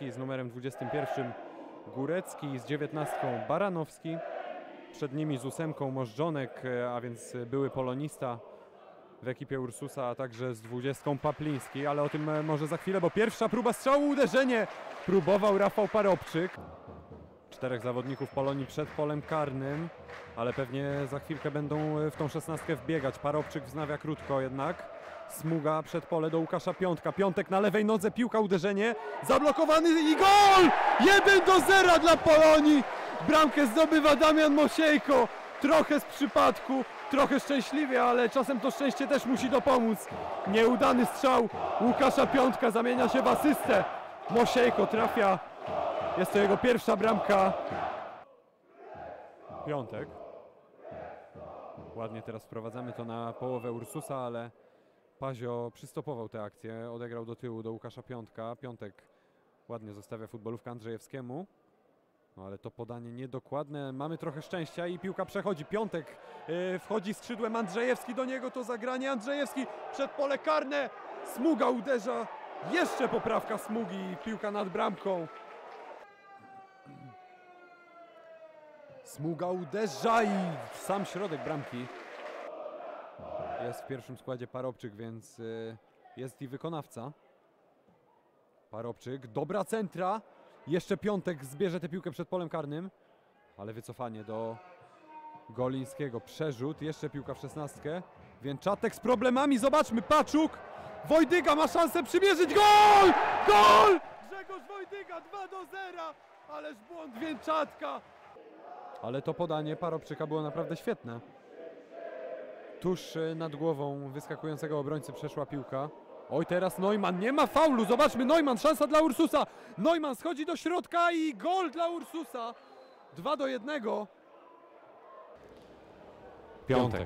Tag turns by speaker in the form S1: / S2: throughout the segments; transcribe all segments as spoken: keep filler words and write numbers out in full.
S1: Paplingski, z numerem dwudziestym pierwszym Górecki, z dziewiętnastką Baranowski. Przed nimi z ósemką Możdżonek, a więc były polonista w ekipie Ursusa, a także z dwudziestką Papliński, ale o tym może za chwilę, bo pierwsza próba strzału, uderzenie próbował Rafał Parobczyk. Czterech zawodników Polonii przed polem karnym, ale pewnie za chwilkę będą w tą szesnastkę wbiegać. Parobczyk wznawia krótko jednak. Smuga przed pole do Łukasza Piątka. Piątek na lewej nodze, piłka, uderzenie. Zablokowany i gol! jeden do zera dla Polonii! Bramkę zdobywa Damian Mosiejko. Trochę z przypadku, trochę szczęśliwie, ale czasem to szczęście też musi dopomóc. Nieudany strzał Łukasza Piątka zamienia się w asystę. Mosiejko trafia. Jest to jego pierwsza bramka. Piątek. Ładnie teraz wprowadzamy to na połowę Ursusa, ale Pazio przystopował tę akcję. Odegrał do tyłu do Łukasza Piątka. Piątek ładnie zostawia futbolówkę Andrzejewskiemu. No ale to podanie niedokładne. Mamy trochę szczęścia i piłka przechodzi. Piątek yy, wchodzi skrzydłem, Andrzejewski do niego to zagranie. Andrzejewski przed pole karne. Smuga uderza. Jeszcze poprawka Smugi. Piłka nad bramką. Smuga uderza i w sam środek bramki. Jest w pierwszym składzie Parobczyk, więc yy, jest i wykonawca. Parobczyk, dobra centra. Jeszcze Piątek zbierze tę piłkę przed polem karnym. Ale wycofanie do Golińskiego. Przerzut, jeszcze piłka w szesnastkę. Więczatek z problemami, zobaczmy, Paczuk. Wojdyga ma szansę przymierzyć, gol! Gol! Grzegorz Wojdyga, dwa do zera. Ależ błąd Więczatka. Ale to podanie Parobczyka było naprawdę świetne. Tuż nad głową wyskakującego obrońcy przeszła piłka. Oj, teraz Neumann, nie ma faulu, zobaczmy, Neumann, szansa dla Ursusa. Neumann schodzi do środka i gol dla Ursusa. dwa do jednego.
S2: Piątek.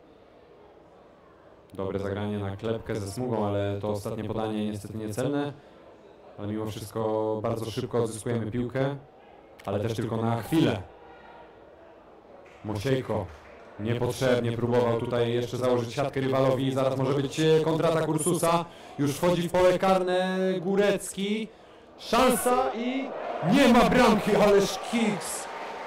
S2: Dobre zagranie na klepkę ze Smugą, ale to ostatnie podanie niestety niecelne. Ale mimo wszystko bardzo szybko odzyskujemy piłkę, ale też tylko na chwilę. Mosiejko niepotrzebnie próbował tutaj jeszcze założyć siatkę rywalowi. Zaraz może być kontratak Ursusa. Już wchodzi w pole karne Górecki. Szansa i nie ma bramki, ależ kiks.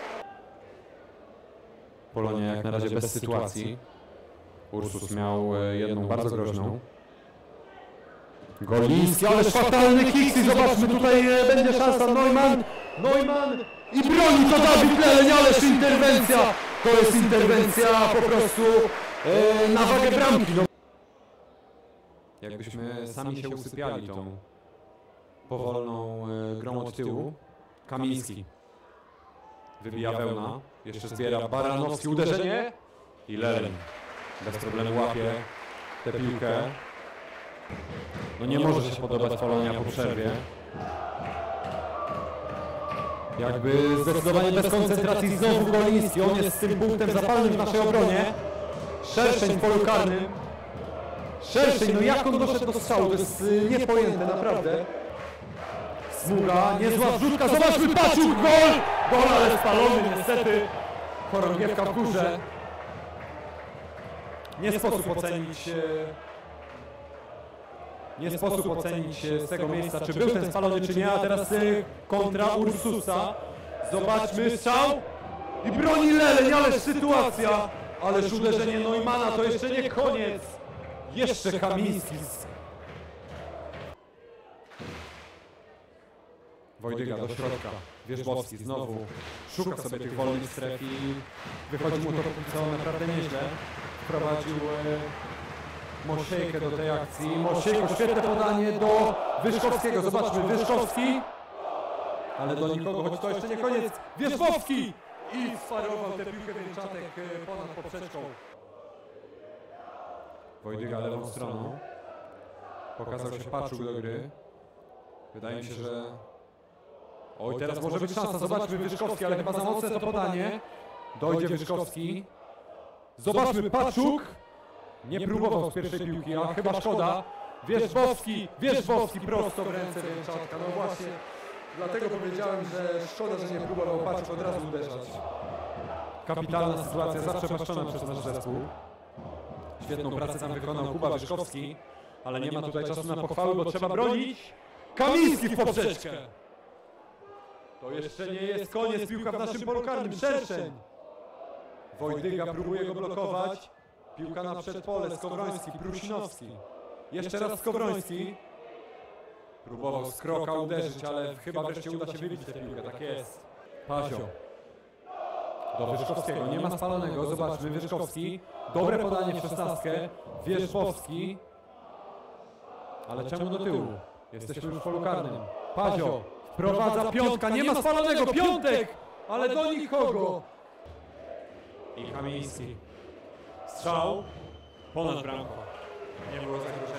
S2: Polonia jak na razie bez sytuacji. Ursus miał jedną bardzo groźną. Goliński, ależ fatalny kiks i zobaczmy, tutaj będzie szansa. Neumann, Neumann i broni to Dawid Leleń, ależ interwencja. To jest interwencja po prostu e, na wagę bramki. No.
S1: Jakbyśmy sami się usypiali tą powolną e, grą od tyłu. Kamiński wybija wełna, jeszcze zbiera Baranowski, uderzenie i Leleń bez problemu łapie tę piłkę. No nie może się podobać Polonia po przerwie. Jakby zdecydowanie bez koncentracji znowu Goliński. On jest tym punktem zapalnym w naszej obronie. Szerszeń w polu karnym. Szerszeń, no jak on doszedł do strzału? To jest niepojęte, naprawdę. Smuga, niezła wrzutka. Zobaczmy, Paczuk, gol! Gol, ale spalony niestety. Chorągiewka w górze. Nie sposób ocenić... Nie sposób ocenić z tego miejsca, czy był ten spalony, czy nie, a teraz kontra Ursusa. Zobaczmy, strzał i broni Leleń, ależ sytuacja, ależ uderzenie Neumana, to jeszcze nie koniec. Jeszcze Kamiński. Wojdyga do środka, Wierzbowski znowu szuka sobie tych wolnych stref i wychodzi mu to póki co naprawdę nieźle. Wprowadził Mosiejkę do tej akcji. Mosiejko, świetne podanie do Wyszkowskiego. Zobaczmy, Wyszkowski. Ale do nikogo, choć to jeszcze nie koniec. Wierzbowski! I sparował tę piłkę Więczatek ponad poprzeczką. Wojdyga lewą stroną. Pokazał się Paczuk do gry. Wydaje mi się, że... Oj, teraz może być szansa. Zobaczmy, Wyszkowski, ale chyba za mocne to podanie. Dojdzie Wyszkowski. Zobaczmy, Paczuk. Nie próbował z pierwszej piłki, a chyba szkoda. Wierzbowski, Wierzbowski prosto w ręce Więczatka. No właśnie, dlatego powiedziałem, że szkoda, że nie próbował Paczuk od razu uderzać. Kapitalna sytuacja, zaprzepaszczona przez nasz zespół. Świetną pracę tam wykonał Kuba Wyszkowski, ale nie ma tutaj czasu na pochwały, bo trzeba bronić. Kamiński w poprzeczkę!
S2: To jeszcze nie jest koniec, piłka w naszym polu karnym, Szerszeń! Wojdyga próbuje go blokować. Piłka na przedpole, Skowroński, Prusinowski. Jeszcze raz Skowroński. Próbował z kroka uderzyć, ale chyba wreszcie uda się wybić tę piłkę, tak jest. Pazio. Do Wyrzkowskiego, nie ma spalonego, zobaczmy, Wyrzkowski. Dobre podanie w szesnastkę, Wierzbowski. Ale czemu do tyłu? Jesteśmy już w polu karnym. Pazio wprowadza piątka, nie ma spalonego, Piątek! Ale do nikogo!
S1: I Kamiński. Strzał ponad bramką. Nie było zagrożenia.